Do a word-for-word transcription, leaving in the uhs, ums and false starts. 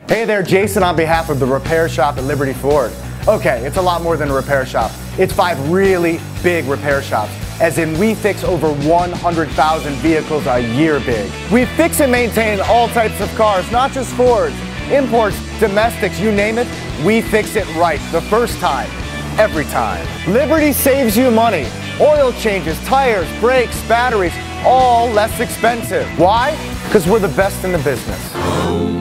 Hey there, Jason on behalf of the repair shop at Liberty Ford. Okay, it's a lot more than a repair shop. It's five really big repair shops, as in we fix over one hundred thousand vehicles a year big. We fix and maintain all types of cars, not just Fords, imports, domestics, you name it, we fix it right the first time, every time. Liberty saves you money. Oil changes, tires, brakes, batteries, all less expensive. Why? Because we're the best in the business.